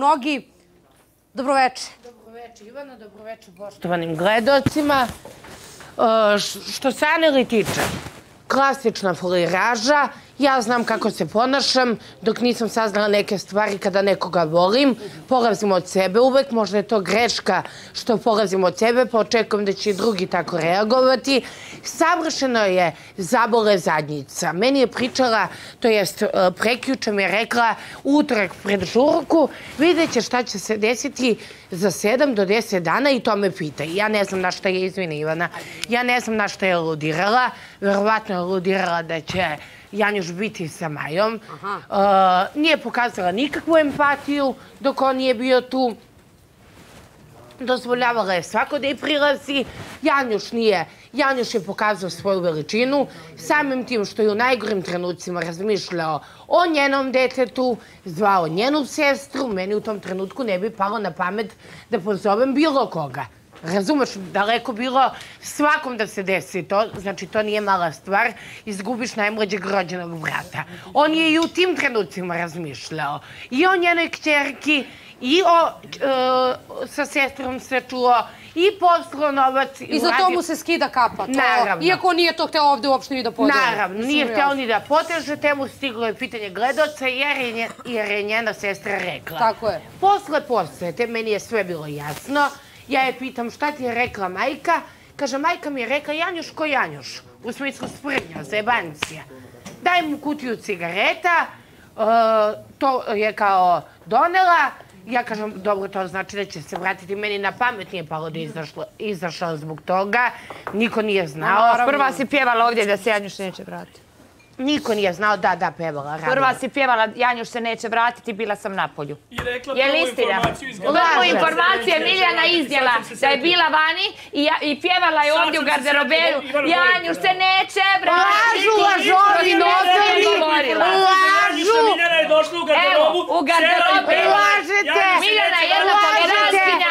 mnogi. Dobroveče. Dobroveče Ivana, dobroveče poštovanim gledocima. Što se Aneli tiče, klasična foliraža. Ja znam kako se ponašam dok nisam saznala neke stvari kada nekoga volim. Polazim od sebe uvek, možda je to greška što polazim od sebe, pa očekujem da će i drugi tako reagovati. Savršeno je zabole zadnjica. Meni je pričala, to jest prekjuče mi je rekla utorak pred žurku, vidjet će šta će se desiti za 7 do 10 dana i to me pita. Ja ne znam na šta je, izvini Ivana, ja ne znam na šta je aludirala. Verovatno je aludirala da će Janjuš biti sa Majom. Nije pokazala nikakvu empatiju dok on nije bio tu. Dozvoljavala je svako da je prilazi. Janjuš nije. Janjuš je pokazao svoju veličinu. Samim tim što je u najgorim trenucima razmišljao o njenom detetu, zvao njenu sestru, meni u tom trenutku ne bi palo na pamet da pozovem bilo koga. Razumeš, daleko bilo svakom da se desi to, znači to nije mala stvar, izgubiš najmlađeg rođenog brata. On je i u tim trenucima razmišljao. I o njenoj kćerki, i sa sestrom se čuo, i poslao novac. I za to mu se skida kapa. Naravno. Iako nije to hteo ovde uopšte ni da poteže. Naravno, nije hteo ni da poteže, temu stiglo je pitanje gledaoca jer je njena sestra rekla. Tako je. Posle posete, meni je sve bilo jasno. Ja je pitam šta ti je rekla majka. Kaže, majka mi je rekla Janjuš ko Janjuš. U smislu sprednja, zajebancija. Daj mu kutiju cigareta. To je kao donela. Ja kažem, dobro, to znači da će se vratiti. Meni na pamet nije palo da izašla zbog toga. Niko nije znao. Prva si pjevala ovdje da se Janjuš neće vratiti. Niko nije znao, da, pevala. Prva si pjevala, Janjuš se neće vratiti, bila sam na polju. Je li istina? Prvu informaciju je Miljana izdjela da je bila vani i pjevala je ovdje u garderoberu. Janjuš se neće vratiti. Lažu, notori, lažu. Miljana je došla u garderobu. U garderoberu. Lažete. Miljana je jedna tolerantkinja.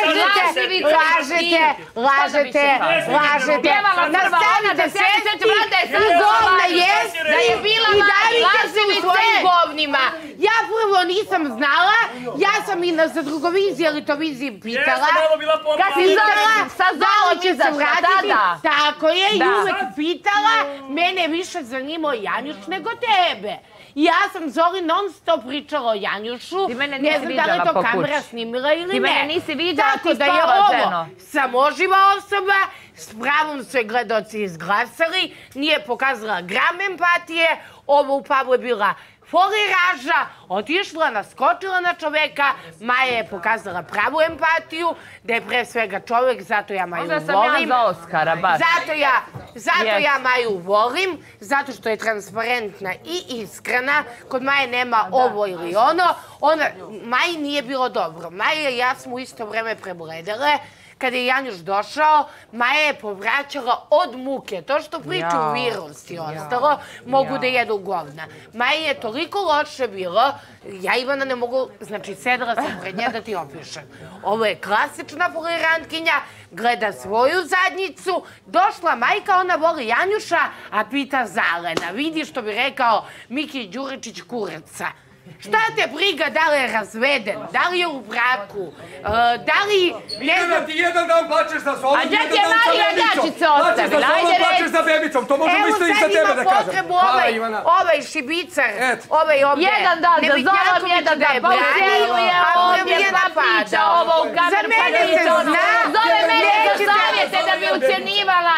Lažete. Pjevala prva ona da se neće vratiti. Da je bila vani, laževice! Ja prvo nisam znala, ja sam i na Zadrugoviziji ili Toviziji pitala. Kad si sa Zaloć izašla, tada. Tako je, i uvek pitala, mene više zanimao Janjuš nego tebe. Ja sam Zoli non stop pričala o Janjušu, ne znam da li je to kamera snimila ili ne. Ti mene nisi viđala, ti da je spala ovo ženo. samoživa osoba, s pravom su je gledaoci izglasali, nije pokazala gram empatije, ovo u Pavlu je bila foliraža, otišla, naskočila na čoveka, Maja je pokazala pravu empatiju, da je pre svega čovek, zato ja Maju volim. Onda sam ja za Oskara, baš. Zato ja Maju volim, zato što je transparentna i iskrena, kod Maje nema ovo ili ono, Maji nije bilo dobro. Maja i ja smo u isto vreme prebledele. Kada je Janjuš došao, Maja je povraćala od muke. To što priču virus i ostalo, mogu da jedu govna. Maja je toliko loše bilo, ja Ivana ne mogu, znači sedela sam pred nje da ti opišem. Ovo je klasična folirantkinja, gleda svoju zadnjicu, došla majka, ona voli Janjuša, a pita Zalena. Vidi što bi rekao Miki Đuričić kuraca. Šta te briga da li je razveden, da li je u braku, da li... Miljana, ti jedan dan plačeš za Zolom, jedan dan sa bebicom. Plačeš za Zolom, plačeš za bebicom, to možemo isto i za tebe da kažem. Hvala, Ivana. Ovaj šibicar, ovaj ovdje. Jedan dan za Zolom, jedan dan pa uzeluje ovdje, pa priča ovo u kameru, pa neće ona. Zove mene za savjete da bi ucjenjivala.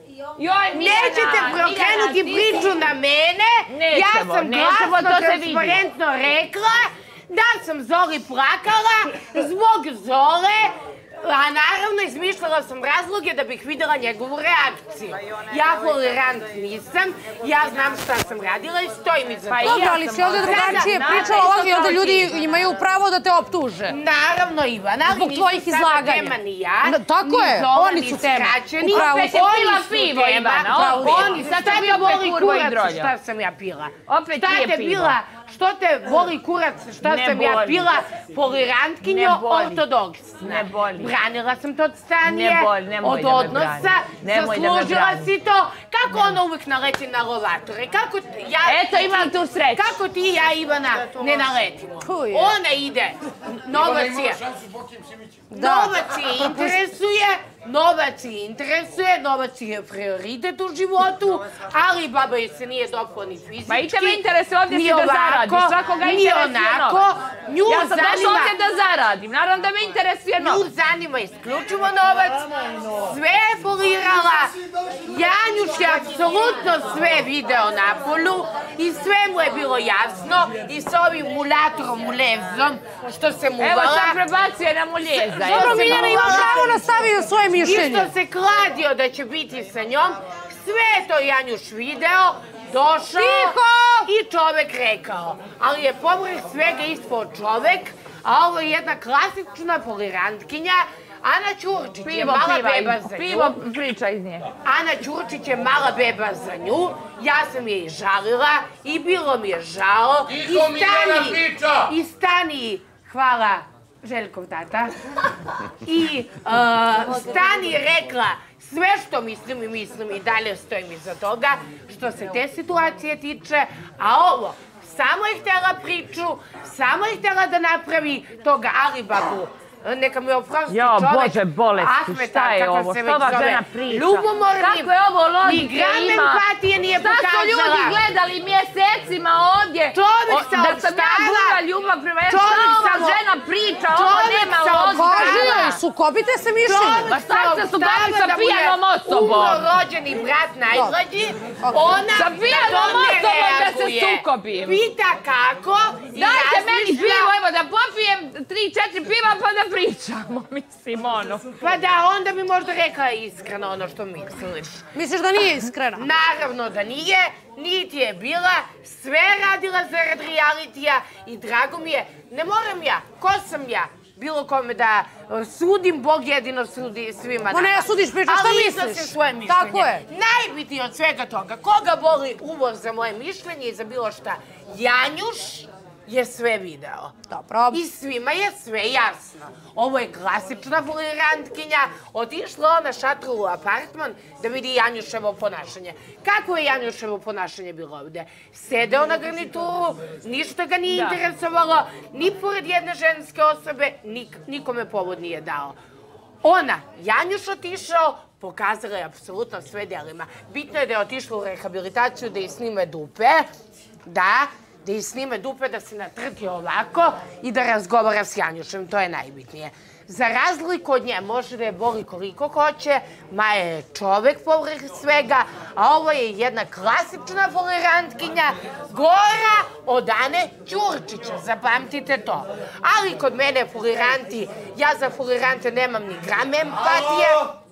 Nećete prokrenuti priču na mene. Ja sam glasno, transparentno rekla da sam Zoli plakala zbog Zole, a naravno izmišljala sam razloge da bih videla njegovu reakciju. Ja folirant nisam, ja znam šta sam radila i stojim iza toga. Dobro, ali si ovdje drugačije pričala ovdje i onda ljudi imaju pravo da te optuže. Naravno, Ivana, ali tvojih izlaganja. Tema ni ja, tako je, oni su tema. Opet je pila pivo, Ivana. Sad te bio opet kurvac šta sam ja pila. Opet je pila. Što te boli kurac, šta sam ja bila polirantkinjo ortodoksna. Ne boli. Branila sam to od Stanije, od da me odnosa, zaslužila si to. Kako ona uvek naleti na lovatore? Eto, imam tu sreću. Kako ti i ja, Ivana, ne naletimo? Ona ide, novac je. Novac je interesuje, novac je prioritet u životu, ali baba je se nije dopao ni fizički. Ma i tebe interesuje ovdje si da zaradiš, svakoga interesuje novac. Ja sam došla ovdje da zaradim, naravno da me interesuje novac. Nju zanima isključivo novac, sve je folirala, Janjuš je apsolutno sve video na polju i sve mu je bilo jasno i s ovim mulatorom Mulezom što se muvala. Evo sam prebacuje na Muljeza. Dobro, Miljana ima pravo nastavio svoje mišljenje. I što se kladio da će biti sa njom, sve je to Janjuš video, došao i čovek rekao. Ali je povrh svega ispod čovek, a ovo je jedna klasična polirantkinja, Ana Ćurčić je mala beba za nju. Pivo priča iz nje. Ana Ćurčić je mala beba za nju, ja sam je i žalila i bilo mi je žao. I stani, hvala Željkov tata. I stani rekla sve što mislim i dalje stojim iza toga što se te situacije tiče, a ovo samo je htjela priču, samo je htjela da napravi toga Alibabu. Neka mi oprosti čovek. Jo, Bože, bolesti, šta je ovo? Što ova žena priča? Kako je ovo logike ima? Ni gram empatije nije pokazala. Šta su ljudi gledali mjesecima ovdje? Da sam ja gura ljubav prema jer šta ova žena priča? Ovo nema logike. Kaži joj, sukobite se mišljenje. Ma šta se sukobiti sa pijanom osobom? Umrorođeni brat najmlađi, ona sa pijanom osobom da se sukobim. Pita kako i dajte meni pivo, evo da popijem 3-4 piva pa da pričamo, mislim, ono. Pa da, onda bi možda rekla iskreno ono što misliš. Misliš da nije iskreno? Naravno da nije, niti je bila, sve radila zarad realitija i drago mi je, ne moram ja, ko sam ja? Bilo kome da sudim, Bog jedino sudi svima nama. Ma ne, sudiš priča, šta misliš? Ali iznosim svoje mišljenje. Tako je. Najbitnije od svega toga, koga boli uvoz za moje mišljenje i za bilo šta? Janjuš je sve video. Dobro. I svima je sve jasno. Ovo je klasična folirantkinja. Otišla ona šatru u apartman da vidi Janjuševo ponašanje. Kako je Janjuševo ponašanje bilo ovde? Sedeo na garnituru, ništa ga nije interesovalo, ni pored jedne ženske osobe, nikome povod nije dao. Ona, Janjuš otišao, pokazala je apsolutno sve delima. Bitno je da je otišla u rehabilitaciju da je snime dupe, da je snime dupe, da se natrti ovako i da razgovara s Janjušem, to je najbitnije. Za razliku od nje, može da je boli koliko hoće, Maja je čovek povrh svega, a ovo je jedna klasična folirantkinja, gora od Ane Ćurčića, zapamtite to. Ali kod mene foliranti, ja za folirante nemam ni gram empatije,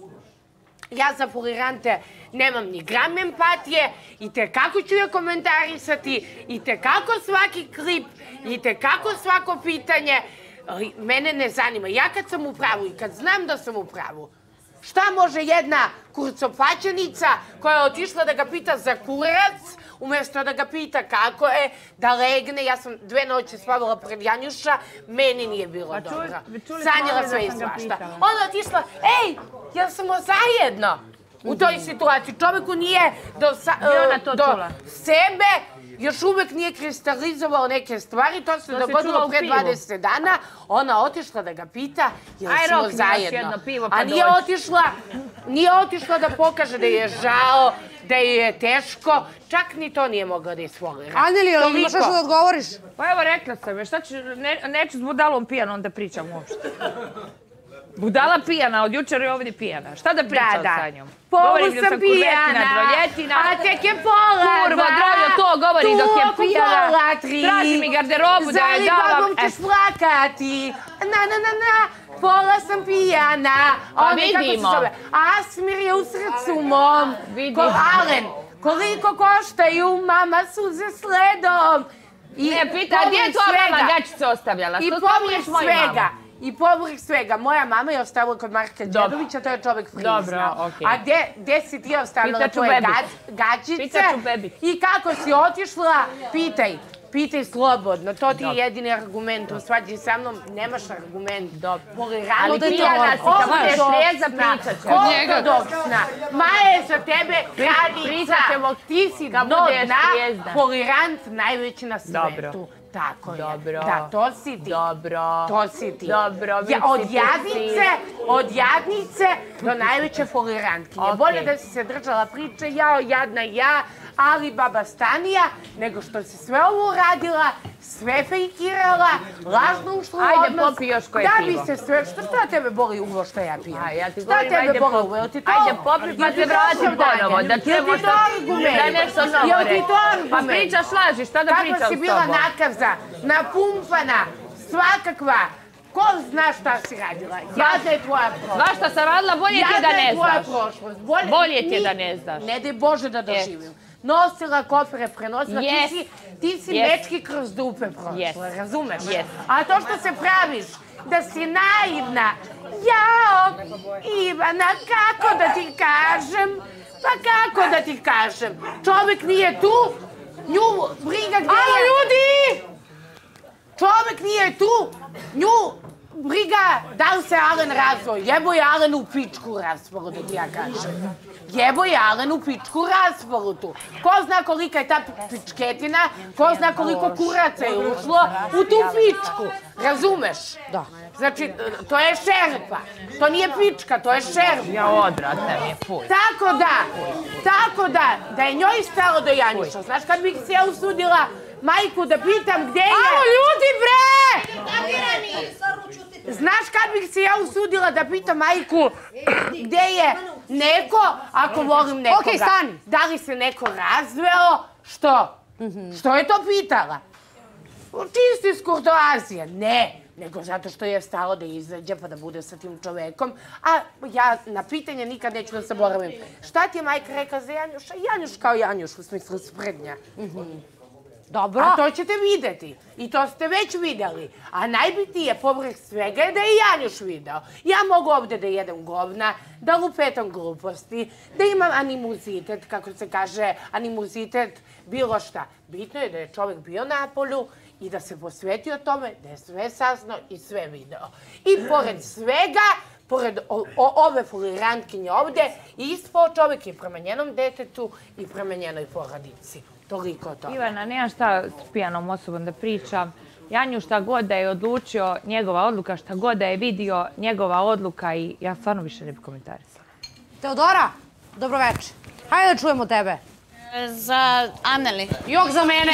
i tekako ću je komentarisati, i tekako svaki klip, i tekako svako pitanje. Mene ne zanima. Ja kad sam u pravu i kad znam da sam u pravu, šta može jedna kurcopaćenica koja je otišla da ga pita za kurac, umjesto da ga pita kako je, da legne. Ja sam 2 noći spavala pred Janjuša, meni nije bilo dobro. Sanjala sve i svašta. Ona otišla, ej, jel smo zajedno u toj situaciji? Čoveku nije do sebe, još uvek nije kristalizovao neke stvari, to se dogodilo pre 20 dana. Ona otišla da ga pita, jel smo zajedno? A nije otišla da pokaže da je žao, da je teško, čak ni to nije mogla da isfolira. Aneli, ali imaš nešto da odgovoriš? Pa evo, rekla sam, šta ću, neću s budalom pijanom da pričam uopšte. Budala pijana, od jučer je ovdje pijana. Šta da pričam sa njom? Polu sam pijana, a tek je pola 2. Kurva, Drojo, to govori dok je pijana. Pola 3. Traži mi garderobu da je davam. Zalibabom ćeš plakati. Pola sam pijana. Pa vidimo. Asmir je u srcu mom. Alen, koliko koštaju mama suze sledom. Ne, pita, gdje je tvoja mama gačice ostavljala? I povrh svega, moja mama je ostavila kod Marka Đedovića, to je čovek priznao. A gdje si ti ostavila tvoje gačice? I kako si otišla, pitaj Pitaj slobodno, to ti je jedini argument, u svađi sa mnom nemaš argument. Ali pijana si, kad budeš trijeza, pričat ćemo. Ortodoksna, Maja je za tebe kraljica, ti si dno dna, tolerant najveći na svetu. Tako je. Da, to si ti. To si ti. Od jadnice do najveće tolerantkinje. Bolje da si se držala priče, jao, jadna ja, ali baba Stanija, nego što si sve ovo uradila, sve fejkirala, lažno ušla u odnos. Ajde, popi još koje pivo. Da bi se sve... Šta tebe boli uvo što ja pijem? Šta tebe boli uvo? Ajde, popi pa se vratim ponovo. Da nešto novo reći. Pa pričaš laži, šta da pričam s tobom? Kako si bila nakaza, napumpana, svakakva. Ko zna šta si radila? Jadna je tvoja prošlost. Znaš šta sam radila, bolje ti je da ne znaš. Jadna je tvoja prošlost. Bolje ti je da ne znaš. Ne daj Bože da doživim. Nosila kofere, prenosila. Ti si mečki kroz dupe prošla, razumeš? A to što se praviš, da si naivna. Jao, Ivana, kako da ti kažem? Pa kako da ti kažem? Čovjek nije tu, nju briga gdje je. Alo, ljudi! Čovjek nije tu, nju briga da li se Alen razvoj. Jebo je Alen u pičku rasporudu, ti ja kažem. Jebo je Alen u pičku rasporudu. Ko zna kolika je ta pičketina, ko zna koliko kuraca je ušlo u tu pičku. Razumeš? Da. Znači, to je šerpa. To nije pička, to je šerpa. Ja odvratna mi je, puj. Tako da je njoj stalo do Janjuša. Znaš kad bih se ja usudila majku da pitam gdje je... Alo, ljudi, bre! Znaš kad bih se ja usudila da pitam majku gdje je neko, ako volim nekoga? Okej, stani. Da li se neko razveo? Što? Što je to pitala? Čisto iz kurtoazije. Ne, nego zato što je stalo da izađe pa da bude sa tim čovekom. A ja na pitanje nikad neću da zaboravim. Šta ti je majka rekla za Janjuša? Janjuš kao Janjuš, u smislu sprednja. Dobro. A to ćete vidjeti. I to ste već vidjeli. A najbitnije povrh svega je da je Janjuš video. Ja mogu ovdje da jedem govna, da lupetam gluposti, da imam animuzitet, kako se kaže, animuzitet, bilo šta. Bitno je da je čovjek bio na polju i da se posvetio tome, da je sve saznao i sve video. I pored svega, pored ove folirantkinje ovdje, ispao čovjek i prema njenom detetu i prema njenoj porodici. Toliko to. Ivana, nemam šta s pijanom osobom da pričam. Janju šta god da je odlučio, njegova odluka, šta god da je vidio, njegova odluka i ja stvarno više ne bi komentarisala. Teodora, dobroveče. Hajde da čujemo tebe. Za Anneli. Jok za mene.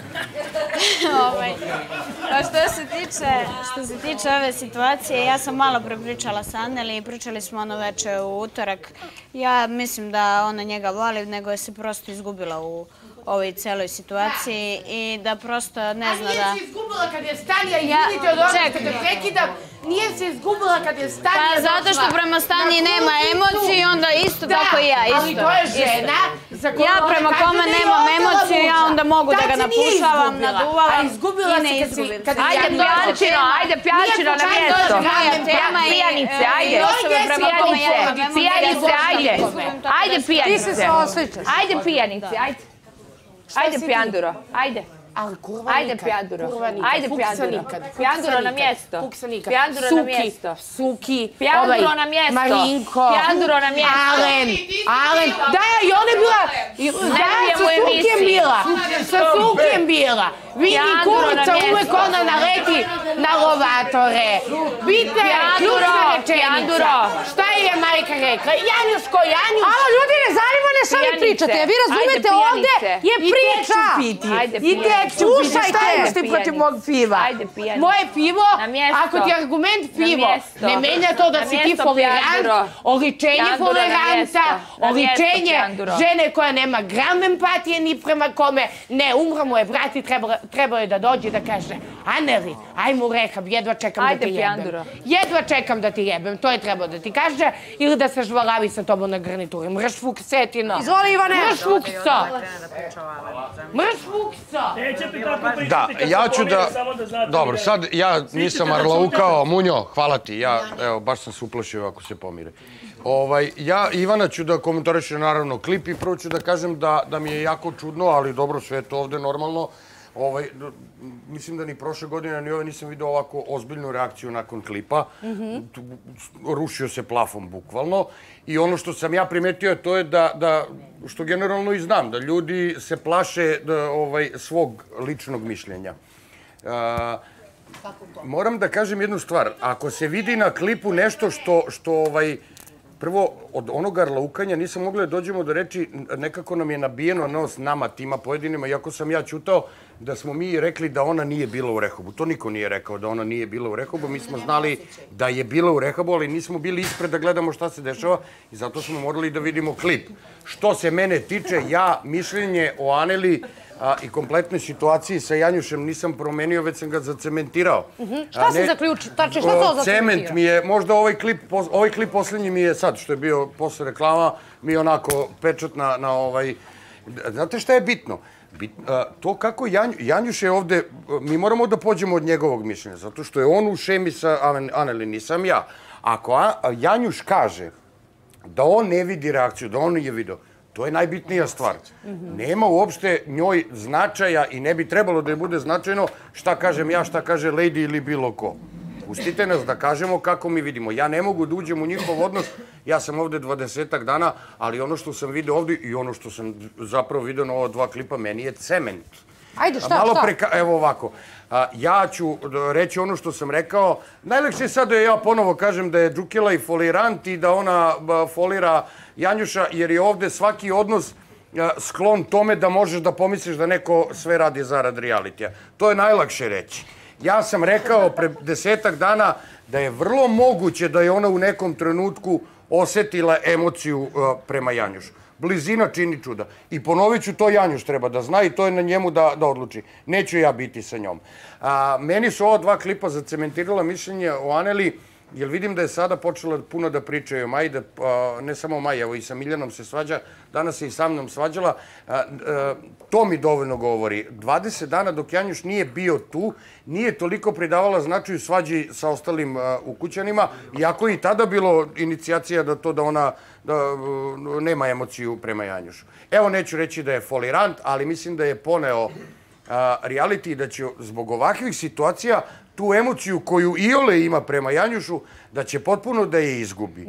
Što se tiče ove situacije, ja sam malo prepričala sa Anneli i pričali smo ono veče u utorak. Ja mislim da ona njega voli, nego je se prosto izgubila u ovoj celoj situaciji i da prosto ne zna da... A nije se izgubila kad je Stanija, izvinite od ovoga što te prekidam, nije se izgubila kad je Stanija došla... Pa zato što prema Staniji nema emocije, onda isto tako i ja, isto. Ali to je žena za koju ja prema kome nemam emocije, ja onda mogu da ga napušavam, naduvavam i ne izgubim. Ajde Pjančino na mjesto. Pijanice, ajde. Pijanice, ajde. Ajde Ti se pijanice. osjećaš. Ajde pijanice, ajde. Ajde Pjanduro, ajde. Ali kurva Ajde nikad. Pjanduro, Kurva nikad. ajde Fuksa Pjanduro. nikad. Pjanduro na mjesto. Fuksa nikad. Pjanduro na mjesto. Suki, Pjanduro na mjesto. Marinko. Pjanduro na mjesto. Alen. Da, i ona je bila... Da, sa Sukijem bila. Sa Sukijem bila. Vidi kurica uvek ona naleti na lovatore. Vidite, ključna rečenica. Šta je majka rekla? Janjuško, Janjuš. Alo, ljudi, ne zanima ne šta vi pričate. Vi razumete, ovdje je priča. Ajde I tek ću piti. Šta Slušajte. imaš ti protiv mog piva? Ajde, pijanice. Moje pivo, Na mjesto. ako ti je argument pivo, Na mjesto. ne menja to da Na si ti mjesto, folirant, Pjanduro. oličenje Pjanduro, na foliranta, mjesto. Na oličenje mjesto, Pjanduro. žene koja nema gram empatije ni prema kome. Ne, umro mu je brat i trebao je da dođe i da kaže Anneli, ajmo u rehab, jedva čekam da Ajde, ti Pjanduro. jebem. Jedva čekam da ti jebem, to je trebao da ti kaže, ili da se žvalavi sa tobom na garnituri. Mrš fuksetino. Izvoli, Ivane. Mrš fukso. Mrš fukso. Da, ja ću da... Dobro, sad ja nisam arlaukao, Munjo, hvala ti, ja, evo, baš sam se uplašio ako se pomire. Ja, Ivana, ću da komentarišem naravno klip i prvo ću da kažem da mi je jako čudno, ali dobro, sve je to ovde normalno, mislim da ni prošle godine, ni ove nisam vidio ovako ozbiljnu reakciju nakon klipa. Rušio se plafon, bukvalno. I ono što sam ja primetio, to je da, što generalno i znam, da ljudi se plaše svog ličnog mišljenja. Moram da kažem jednu stvar. Ako se vidi na klipu nešto što prvo, od onog arlaukanja nisam mogli da dođemo do reči, nekako nam je nabijeno nos nama, tima pojedinima, iako sam ja ćutao da smo mi rekli da ona nije bila u rehabu. To niko nije rekao da ona nije bila u rehabu. Mi smo znali da je bila u rehabu, ali nismo bili ispred da gledamo šta se dešava i zato smo morali da vidimo klip. Što se mene tiče, ja mišljenje o Aneli i kompletnoj situaciji sa Janjušem nisam promenio, već sam ga zacementirao. Šta si zaključio? Tače, šta to zacementirao? Cement mi je, možda ovaj klip posljednji mi je sad, što je bio posle reklama, mi je onako pečat na ovaj... Znate šta je bitno? To kako Janjuš je ovde, mi moramo da pođemo od njegovog mišljenja, zato što je on u šemi sa Aneli, nisam ja. Ako Janjuš kaže da on ne vidi reakciju, da on je video, to je najbitnija stvar. Nema uopšte njoj značaja i ne bi trebalo da je bude značajno šta kažem ja, šta kaže Lady ili bilo ko. Pustite nas da kažemo kako mi vidimo. Ja ne mogu da uđem u njihov odnos, ja sam ovde 20-ak dana, ali ono što sam video ovde i ono što sam zapravo video na ova dva klipa, meni je cement. Ajde, šta? Evo ovako, ja ću reći ono što sam rekao. Najlakše je sad da ja ponovo kažem da je Džukila i folirant i da ona folira Janjuša, jer je ovde svaki odnos sklon tome da možeš da pomisliš da neko sve radi zarad realitija. To je najlakše reći. Ja sam rekao pre 10-ak dana da je vrlo moguće da je ona u nekom trenutku osetila emociju prema Janjušu. Blizina čini čuda. I ponovit ću, to Janjuš treba da zna i to je na njemu da odluči. Neću ja biti sa njom. Meni su ova dva klipa zacementirala mišljenje o Aneli, jer vidim da je sada počela puno da pričaju o Maji, ne samo o Maji, evo i sa Miljanom se svađa, danas se i sa mnom svađala. To mi dovoljno govori. 20 dana dok Janjuš nije bio tu, nije toliko pridavala značaju svađi sa ostalim ukućanima, iako je i tada bilo inicijacija da ona nema emociju prema Janjušu. Evo, neću reći da je folirant, ali mislim da je poneo reality i da će zbog ovakvih situacija tu emociju koju Iole ima prema Janjušu, da će potpuno da je izgubi.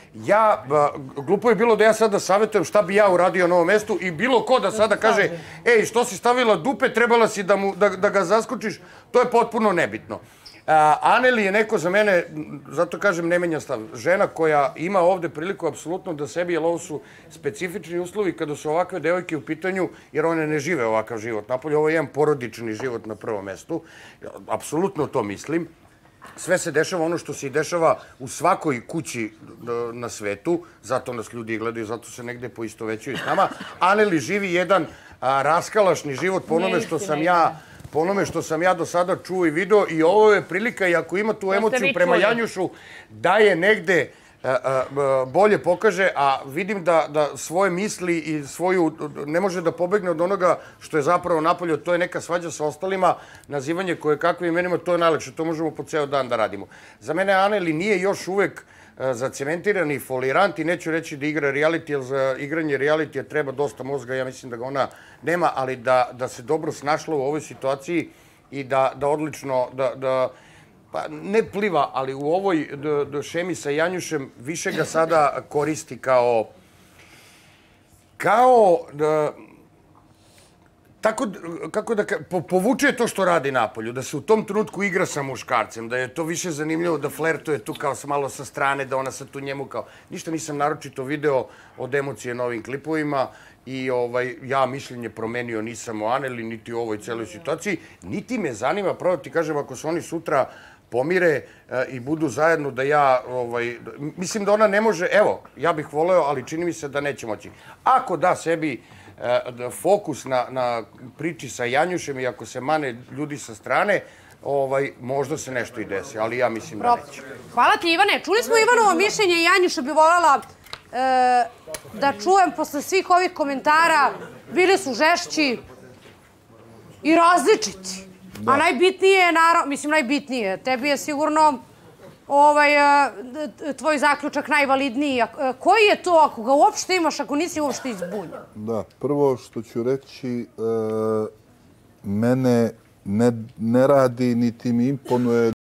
Glupo je bilo da ja sada savjetujem šta bi ja uradio na ovom mestu i bilo ko da sada kaže, ej, što si stavila dupe, trebala si da ga zaskočiš, to je potpuno nebitno. Aneli je neko za mene, zato kažem, ne menja stav. Žena koja ima ovde priliku apsolutno da sebi, jer ovo su specifični uslovi kada su ovakve devojke u pitanju, jer one ne žive ovakav život napolje. Ovo je jedan porodični život na prvom mestu. Apsolutno to mislim. Sve se dešava ono što se i dešava u svakoj kući na svetu. Zato nas ljudi gledaju, zato se negde poistovećuju s nama. Aneli živi jedan raskalašni život po onome što sam ja do sada čuo i video i ovo je prilika i ako ima tu emociju prema Janjušu da je negde bolje pokaže, a vidim da svoje misli i svoju ne može da pobegne od onoga što je zapravo napolje, to je neka svađa sa ostalima, nazivanje koje kakvim imenima, to je najlakše, to možemo po ceo dan da radimo. Za mene Aneli nije još uvek zacementirani folirant i neću reći da igra reality, jer za igranje realitija treba dosta mozga, ja mislim da ga ona nema, ali da se dobro snašla u ovoj situaciji i da odlično, pa ne pliva, ali u ovoj šemi sa Janjušem više ga sada koristi kao kako da povuče to što radi napolju, da se u tom trenutku igra sa muškarcem, da je to više zanimljivo, da flertuje tu kao malo sa strane, da ona sad tu njemu kao... Ništa nisam naročito video od emocije na ovim klipovima i ja mišljenje promenio nisam o Aneli, niti u ovoj celoj situaciji, niti me zanima, pravo ti kažem, ako se oni sutra pomire i budu zajedno da ja... Mislim da ona ne može... Evo, ja bih voleo, ali čini mi se da neće moći. Ako da sebi fokus na priči sa Janjušem i ako se mane ljudi sa strane, možda se nešto i desi, ali ja mislim da neće. Hvala ti, Ivane. Čuli smo Ivanovo mišljenje i Janjuša bi voljela da čujem posle svih ovih komentara. Bili su žešći i različiti. A najbitnije, mislim najbitnije, tebi je sigurno tvoj zaključak najvalidniji. Koji je to, ako ga uopšte imaš, ako nisi uopšte izbunjen? Da, prvo što ću reći, mene ne radi niti mi imponuje